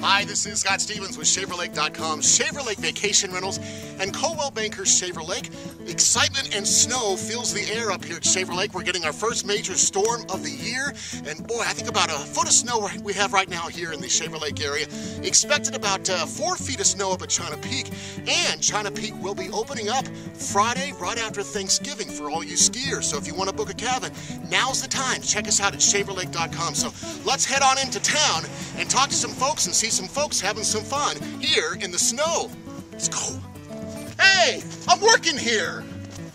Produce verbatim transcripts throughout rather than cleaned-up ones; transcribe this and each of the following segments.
Hi, this is Scott Stevens with Shaver Lake dot com, Shaver Lake Vacation Rentals, and Coldwell Banker Shaver Lake. Excitement and snow fills the air up here at Shaver Lake. We're getting our first major storm of the year, and boy, I think about a foot of snow we have right now here in the Shaver Lake area. Expected about uh, four feet of snow up at China Peak, and China Peak will be opening up Friday right after Thanksgiving for all you skiers. So if you want to book a cabin, now's the time. Check us out at Shaver Lake dot com. So let's head on into town and talk to some folks and see some folks having some fun here in the snow. Let's go. Hey, I'm working here.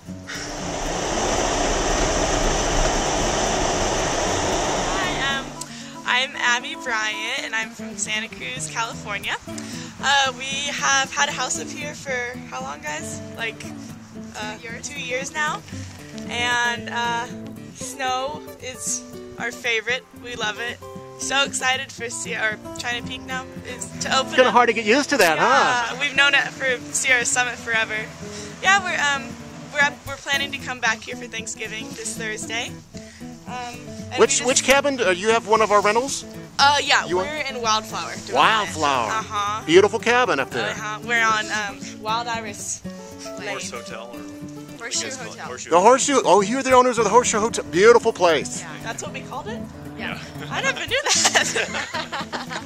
Hi, um, I'm Abby Bryant, and I'm from Santa Cruz, California. Uh, we have had a house up here for how long, guys? Like uh, two years now. And uh, snow is our favorite. We love it. So excited for Sierra, or China Peak now is to open. It's kind of up. hard to get used to that, yeah, huh? We've known it for Sierra Summit forever. Yeah, we're um we're up, we're planning to come back here for Thanksgiving this Thursday. Um, which just, which cabin? Uh, you have one of our rentals? Uh, yeah, you we're want? in Wildflower. Wildflower. Uh huh. Beautiful cabin up there. Uh huh. We're on um, Wild Iris Lane. Horse Hotel or Horseshoe Hotel. Horseshoe. The Horseshoe. Oh, you're the owners of the Horseshoe Hotel. Beautiful place. Yeah, that's what we called it. Yeah. I never knew that.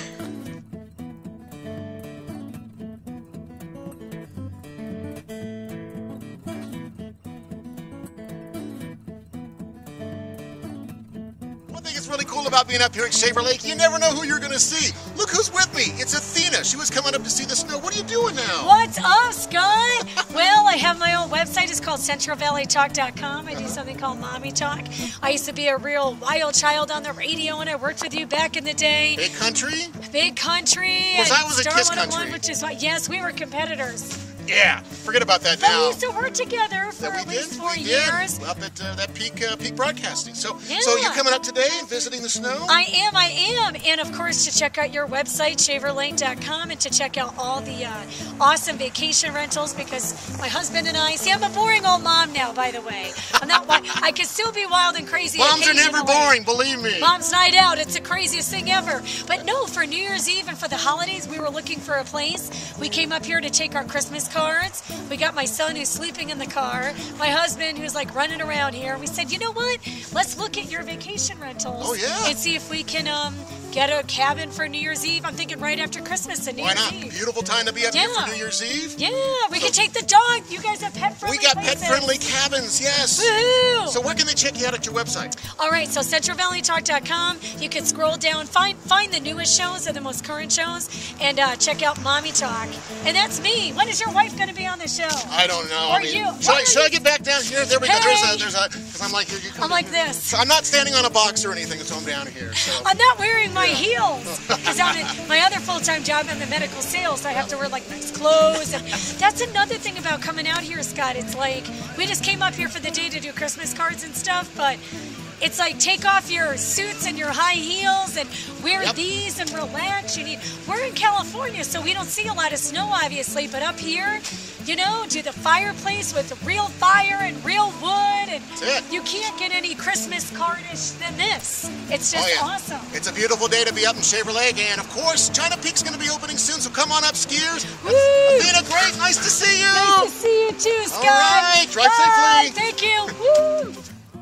One thing that's really cool about being up here at Shaver Lake, you never know who you're going to see. Look who's with me. It's Athena. She was coming up to see the snow. What are you doing now? What's up, Scott? Well, I have my own website. It's called Central Valley Talk dot com. I do something called Mommy Talk. I used to be a real wild child on the radio, and I worked with you back in the day. Big country? Big Country. Was and I was a Star Kiss one oh one, Country. Which is why, yes, we were competitors. Yeah. Forget about that But we now. used to work together for That at we least did. four we years. did. Up at uh, that peak uh, peak broadcasting. So, Yeah. so you're coming up today and visiting the snow? I am, I am. And of course, to check out your website, Shaver Lake dot com, and to check out all the uh, awesome vacation rentals, because my husband and I, see, I'm a boring old mom now, by the way. I'm not, I can still be wild and crazy. Moms are never occasionally. boring, believe me. Mom's night out, it's the craziest thing ever. But no, for New Year's Eve and for the holidays, we were looking for a place. We came up here to take our Christmas cards. We got my son who's sleeping in the car, my husband who's like running around here. We said, you know what? Let's look at your vacation rentals. Oh, yeah. And see if we can um, get a cabin for New Year's Eve. I'm thinking right after Christmas and New Why Year's not? Eve. Beautiful time to be up here Yeah. for New Year's Eve. Yeah, we So- can take the dog. You guys have pet-friendly We got places. pet-friendly cabins, yes. Woohoo! So where can they check you out at your website? All right, so Central Valley Talk dot com. You can scroll down, find find the newest shows or the most current shows, and uh, check out Mommy Talk. And that's me. When is your wife going to be on the show? I don't know. Or I mean, you. Should, I, Why should are I get back down here? There we go. Hey. There's a, there's a, because I'm like, here you come I'm like down here. this. So I'm not standing on a box or anything, so I'm down here. So. I'm not wearing my heels because I'm in my other full-time job in the medical sales, so I have to wear like nice clothes. And that's another thing about coming out here, Scott. It's like we just came up here for the day to do Christmas cards and stuff, but it's like take off your suits and your high heels and wear Yep. these and relax. You need. We're in California, so we don't see a lot of snow, obviously, but up here, you know, do the fireplace with real fire and real wood, and That's it. you can't get any Christmas cardish than this. It's just Oh, yeah. awesome. It's a beautiful day to be up in Shaver Lake, and of course, China Peak's going to be opening soon, so come on up, skiers. Woo! Athena, great, nice to see you. Nice to see you too, Scott. All right, drive Bye. safely. Thank you. Woo!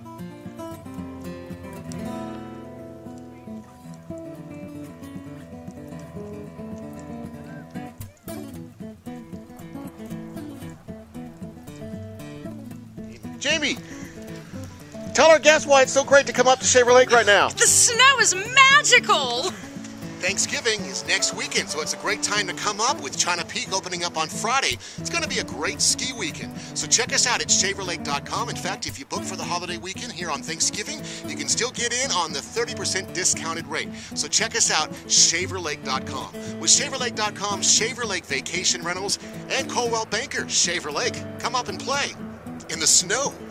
Jamie, tell our guests why it's so great to come up to Shaver Lake right now. The snow is magical! Thanksgiving is next weekend, so it's a great time to come up with China Peak opening up on Friday. It's going to be a great ski weekend. So check us out at Shaver Lake dot com. In fact, if you book for the holiday weekend here on Thanksgiving, you can still get in on the thirty percent discounted rate. So check us out, Shaver Lake dot com. With Shaver Lake dot com, Shaver Lake Vacation Rentals, and Coldwell Banker, Shaver Lake. Come up and play in the snow.